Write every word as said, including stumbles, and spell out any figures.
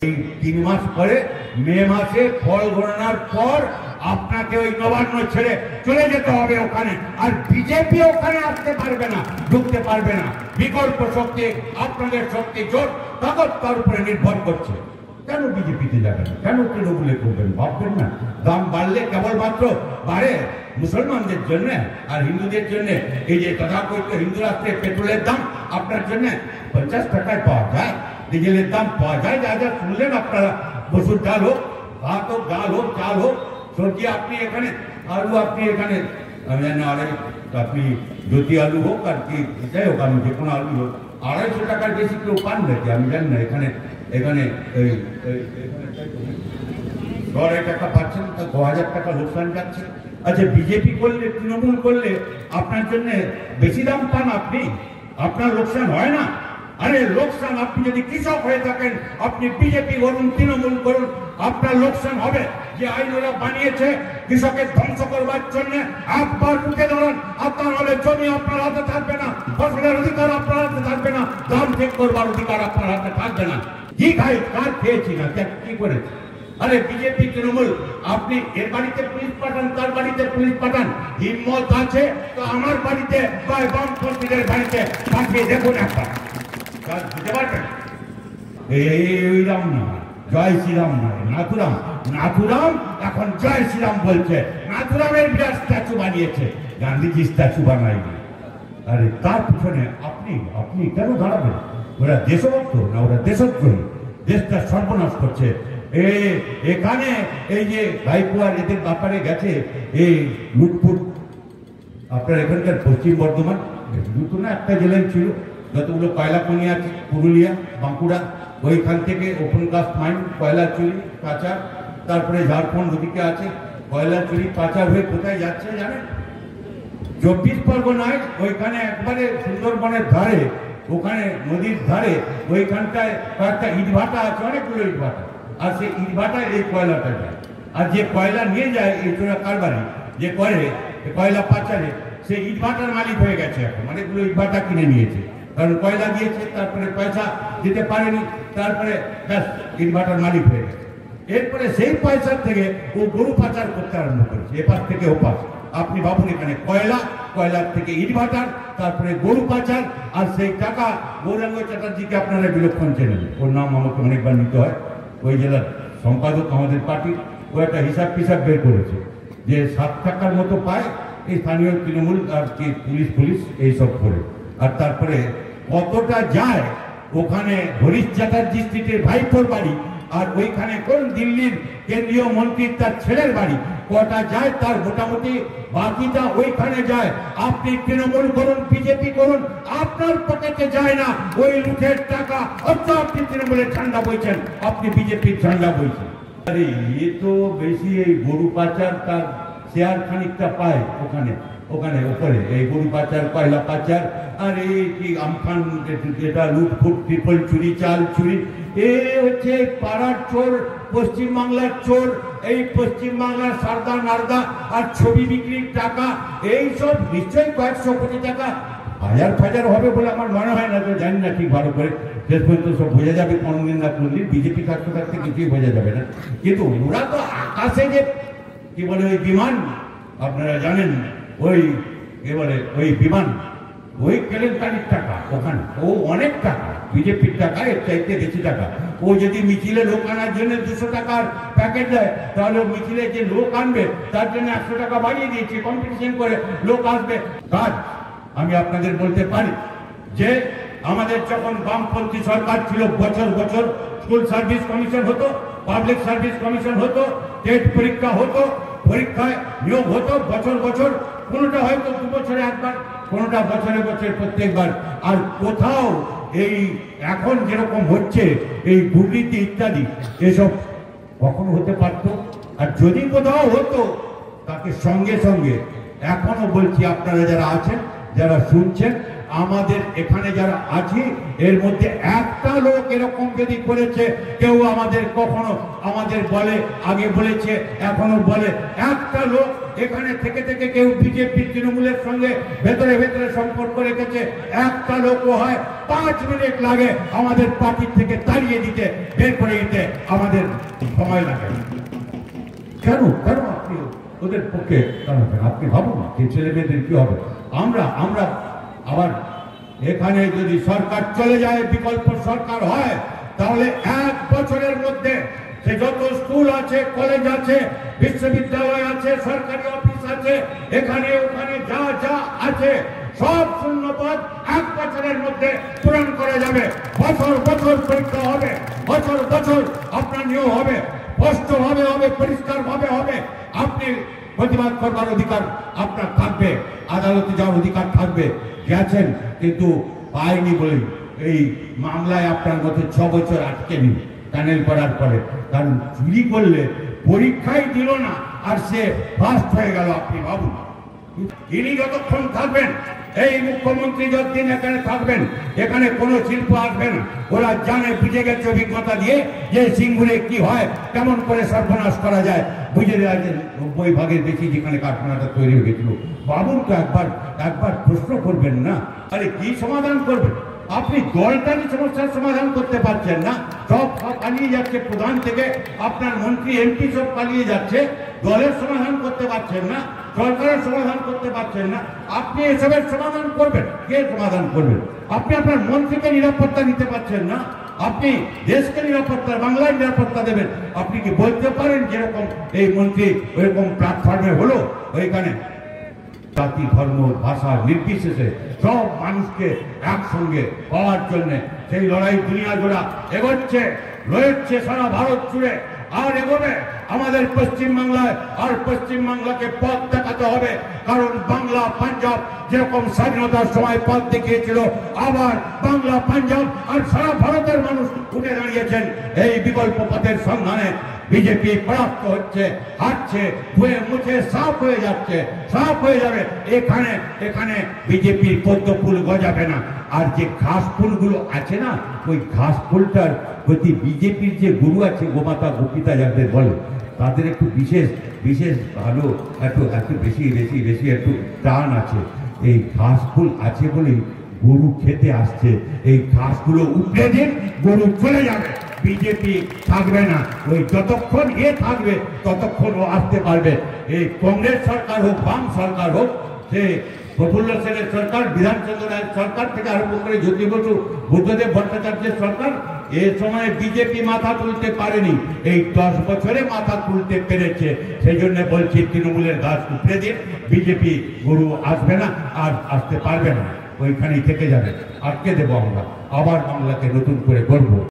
তিন মাস পরে মে মাসে ফল গণনার পর আপনাকে ওই নবান্ন ছেড়ে চলে যেতে হবে ওখানে, আর বিজেপি ওখানে আসতে পারবে না, ঢুকতে পারবে না। বিকল্প শক্তি, আপনাদের শক্তি জোট তাকত তার উপরে নির্ভর করছে। কেন বিজেপিতে যাবেন, কেন তৃণমূলে করবেন? ভাববেন না দাম বাড়লে কেবলমাত্র বাড়ে মুসলমানদের জন্য আর হিন্দুদের জন্য। এই যে তথাকথিত হিন্দু রাষ্ট্রে পেট্রোলের দাম আপনার জন্য পঞ্চাশ টাকায় পাওয়া যায়, ডিজেলের দাম পাওয়া যায়। যা যা শুনলেন আপনারা, বসুর ডাল হোক, ভাত হোক, ডাল হোক, চাল হোক, সবজি আপনি এখানে, আলু আপনি এখানে, আমি জানি আড়াই, আপনি জ্যোতি আলু হোক আর কি যাই হোক, আমি যে কোনো আলু হোক, আড়াইশো টাকার বেশি কেউ পান নাকি আমি জানি না। এখানে এখানে এই আড়াই টাকা পাচ্ছেন, তা ছ হাজার টাকা লোকসান যাচ্ছে। আচ্ছা, বিজেপি করলে, তৃণমূল করলে আপনার জন্য বেশি দাম পান আপনি, আপনার লোকসান হয় না? আরে লোকসান, আপনি যদি কৃষক হয়ে থাকেন, আপনি বিজেপি করুন, তৃণমূল করুন, আপনার লোকসান হবে। যে আইন ওরা বানিয়েছে কৃষকের ধ্বংস করবার জন্য, একবার রুখে দাঁড়ান, আপনার হলে জমি আপনার হাতে থাকবে না, ফসলের অধিকার আপনার হাতে থাকবে না, দাম ঠিক করবার অধিকার আপনার হাতে থাকবে না। কি খাই, কার খেয়েছি না, কি করেছি? আরে বিজেপি তৃণমূল, আপনি এর বাড়িতে পুলিশ পাঠান, তার বাড়িতে পুলিশ পাঠান, হিম্মত আছে তো আমার বাড়িতে বা বামপন্থীদের বাড়িতে পাঠিয়ে দেখুন একবার, বুঝতে পারবেন। এই রাম না, জয় শ্রীরাম নয়, নাথুরাম। নাথুরাম এখন জয় শ্রীরাম বলছে। নাথুরামের বিরাট স্ট্যাচু বানিয়েছে, গান্ধীজি স্ট্যাচু বানায়নি। আরে তার পিছনে আপনি আপনি কেন দাঁড়াবেন? ওরা দেশভক্ত না, ওরা দেশদ্রোহী, দেশটা সর্বনাশ করছে। এখানে এই যে গাইকুয়ার এদের ব্যাপারে গেছে এই লুটফুট, আপনার এখানকার পশ্চিম বর্ধমান দুটো না একটা জেলায় ছিল, যতগুলো কয়লা খনি আছে, পুরুলিয়া, বাঁকুড়া, ওইখান থেকে ওপেন কাস্ট মাইন, কয়লা চুরি, পাচার, তারপরে ঝাড়খণ্ড ওদিকে আছে কয়লা চুরি, পাচার হয়ে কোথায় যাচ্ছে জানেন? চব্বিশ পরগনায় ওইখানে একবারে সুন্দরবনের ধারে, ওখানে নদীর ধারে, ওইখানটায় কয়েকটা ইটভাটা আছে, অনেকগুলো ইটভাটা, আর সেই ইটভাটায় এই কয়লাটা যায়। আর যে কয়লা নিয়ে যায় এই চোরা কারবারি যে করে কয়লা পাচারে, সেই ইটভাটার মালিক হয়ে গেছে এখন, অনেকগুলো ইটভাটা কিনে নিয়েছে, কারণ কয়লা দিয়েছে, তারপরে পয়সা দিতে পারেনি, তারপরে ব্যাস ইটভাটার মালিক হয়ে গেছে। এরপরে সেই পয়সার থেকে ও গরু পাচার করতে আরম্ভ করেছে, এপাশ থেকে ওপাশ। আপনি ভাবুন, এখানে কয়লা, কয়লার থেকে ইটভাটার, তারপরে গরু পাচার, আর সেই টাকা গৌরাঙ্গ চ্যাটার্জিকে আপনারা বিলক্ষণ চেনেন, ওর নাম আমাকে অনেকবার নিতে হয়, ওই জেলার সম্পাদক আমাদের পার্টির, ও একটা হিসাব ফিসাব বের করেছে যে সাত টাকার মতো পায় এই স্থানীয় তৃণমূল আর কি পুলিশ পুলিশ এইসব করে। আর তারপরে কতটা যায় ওখানে হরিশ চ্যাটার্জি স্ট্রিটের ভাইপোর বাড়ি, আর ওইখানে কোন দিল্লির কেন্দ্রীয় মন্ত্রীর তার ছেলের বাড়ি, কটা যায় তার মোটামুটি বাকিটা ওইখানে যায়। আপনি তৃণমূল করুন, বিজেপি করুন, আপনার পকেটে যায় না ওই লুটের টাকা, অথচ আপনি তৃণমূলের ঝান্ডা বইছেন, আপনি বিজেপির ঝান্ডা বইছেন। আরে এ তো বেশি এই গরু পাচার, তার শেয়ার খানিকটা পায় ওখানে, ওখানে ওপরে এই গরু পাচার, কয়লা পাচার, আর এই কি আমফান যেটা লুটফুট, ট্রিপল চুরি, চাল চুরি, এ হচ্ছে পাড়ার চোর, পশ্চিমবাংলার চোর, এই পশ্চিমবাংলার সারদা নারদা, আর ছবি বিক্রির টাকা, এই সব নিশ্চয়ই কয়েকশো কোটি টাকা হাজার ফাজার হবে বলে আমার মনে হয় না, তো জানি না ঠিক ভালো করে, শেষ পর্যন্ত সব বোঝা যাবে কোনদিন না কোনদিন, বিজেপি থাকতে থাকতে কিছুই বোঝা যাবে না। কিন্তু ওরা তো আকাশে যে কি বলে ওই বিমান, আপনারা জানেন ওই এবারে ওই বিমান, ওই কেলেঙ্কারির টাকা ওখানে, ও অনেক টাকা, বিজেপির টাকা, এর চাইতে বেশি টাকা। ও যদি মিছিলে লোক আনার জন্য দুশো টাকার প্যাকেট দেয়, তাহলে মিছিলে যে লোক আনবে তার জন্য একশো টাকা বাড়িয়ে দিয়েছে, কম্পিটিশন করে লোক আসবে। কাজ আমি আপনাদের বলতে পারি যে আমাদের যখন বামপন্থী সরকার ছিল, বছর বছর স্কুল সার্ভিস কমিশন হতো, পাবলিক সার্ভিস কমিশন হতো, টেট পরীক্ষা হতো, পরীক্ষায় নিয়োগ হতো বছর বছর, কোনোটা হয়তো দু বছরে একবার, কোনোটা বছরে বছরে প্রত্যেকবার। আর কোথাও এই এখন যেরকম হচ্ছে এই দুর্নীতি ইত্যাদি, এসব কখনো হতে পারতো? আর যদি কোথাও হতো তাকে সঙ্গে সঙ্গে, এখনো বলছি আপনারা যারা আছেন, যারা শুনছেন, আমাদের এখানে যারা আছি এর মধ্যে একটা লোক এরকম যদি করেছে, কেউ আমাদের কখনো আমাদের বলে, আগে বলেছে, এখনো বলে, একটা লোক এখানে থেকে থেকে কেউ বিজেপি তৃণমূলের সঙ্গে ভেতরে ভেতরে সম্পর্ক রেখেছে, একটা লোক হয় পাঁচ মিনিট লাগে আমাদের পার্টি থেকে তাড়িয়ে দিতে, বের করে দিতে আমাদের সময় লাগে। কেন কেন আপনি ওদের পক্ষে দাঁড়াবেন? আপনি ভাবুন যে ছেলে মেয়েদের কি হবে। আমরা আমরা আবার এখানে যদি সরকার চলে যায়, বিকল্প সরকার হয়, তাহলে এক বছরের মধ্যে সে যত স্কুল আছে, কলেজ আছে, বিশ্ববিদ্যালয় আছে, সরকারি অফিস আছে, এখানে ওখানে যা যা আছে সব শূন্যপদ এক বছরের মধ্যে পূরণ করা যাবে। বছর বছর পরীক্ষা হবে, বছর বছর আপনার নিয়োগ হবে, স্পষ্ট ভাবে হবে, পরিষ্কার ভাবে হবে। আপনি প্রতিবাদ করবার অধিকার আপনার থাকবে, আদালতে যাওয়ার অধিকার থাকবে। গেছেন কিন্তু পায়নি বলেই এই মামলায় আপনার মধ্যে ছ বছর আটকে নিন টানেল করার পরে। কারণ চুরি করলে পরীক্ষাই দিল না আর সে ফার্স্ট হয়ে গেল। আপনি ভাবুন, ইনি যতক্ষণ থাকবেন, এই মুখ্যমন্ত্রী যতদিন এখানে থাকবেন, এখানে কোনো শিল্প আসবে না। ওরা জানে, বুঝে গেছে অভিজ্ঞতা দিয়ে যে সিঙ্গুরে কি হয়, কেমন করে সর্বনাশ করা যায়, বুঝে দেওয়া যায়। নব্বই ভাগের বেশি যেখানে কারখানাটা তৈরি হয়ে গেছিল। বাবুর তো একবার একবার প্রশ্ন করবেন না, আরে কি সমাধান করবেন? আপনি দলটারই সমস্যার সমাধান করতে পারছেন না, সব পালিয়ে যাচ্ছে প্রধান থেকে, আপনার মন্ত্রী এমপি সব পালিয়ে যাচ্ছে, দলের সমাধান করতে পারছেন না, সরকারের সমাধান করতে পারছেন না। আপনি এসবের সমাধান করবেন, কে সমাধান করবেন? আপনি আপনার মন্ত্রীকে নিরাপত্তা দিতে পারছেন না, আপনি দেশকে নিরাপত্তা, বাংলায় নিরাপত্তা দেবেন। আপনি কি বলতে পারেন যেরকম এই মন্ত্রী ওইরকম প্ল্যাটফর্মে হলো, ওইখানে জাতি ধর্ম ভাষা নির্বিশেষে সব মানুষকে একসঙ্গে পাওয়ার জন্য সেই লড়াই দুনিয়া জোড়া এগোচ্ছে, রয়েছে সারা ভারত জুড়ে, আর এগোবে আমাদের পশ্চিম বাংলায়। আর পশ্চিম বাংলাকে পথ দেখাতে হবে, কারণ বাংলা পাঞ্জাব যেরকম স্বাধীনতার সময় পথ দেখিয়েছিল, আবার বাংলা পাঞ্জাব আর সারা ভারতের মানুষ উঠে দাঁড়িয়েছেন এই বিকল্প পথের সন্ধানে। বিজেপি পরাস্ত হচ্ছে, হারছে, ধুয়ে মুছে সাফ হয়ে যাচ্ছে, সাফ হয়ে যাবে। এখানে এখানে বিজেপির পদ্ম ফুল গজাবে না। আর যে ঘাস ফুলগুলো আছে না, ওই ঘাস ফুলটার প্রতি বিজেপির যে গুরু আছে, গোমাতা গোপিতা যাদের বলে, তাদের একটু বিশেষ বিশেষ ভালো, একটু একটু বেশি বেশি বেশি একটু টান আছে। এই ঘাস ফুল আছে বলেই গরু খেতে আসছে। এই ঘাসগুলো উপড়ে দিন, গরু চলে যাবে, বিজেপি থাকবে না। ওই যতক্ষণ এ থাকবে ততক্ষণ ও আসতে পারবে। এই কংগ্রেস সরকার হোক, বাম সরকার হোক, সে প্রফুল্ল সেনের সরকার, বিধানচন্দ্র রায়ের সরকার থেকে আরম্ভ করে জ্যোতি বসু, বুদ্ধদেব ভট্টাচার্যের সরকার, এ সময় বিজেপি মাথা তুলতে পারেনি। এই দশ বছরে মাথা তুলতে পেরেছে। সেই জন্য বলছি, তৃণমূলের গাছ উপড়ে দিয়ে বিজেপি গরু আসবে না, আর আসতে পারবে না, ওইখানেই থেকে যাবে। আটকে দেবো আমরা, আবার বাংলাকে নতুন করে গড়ব।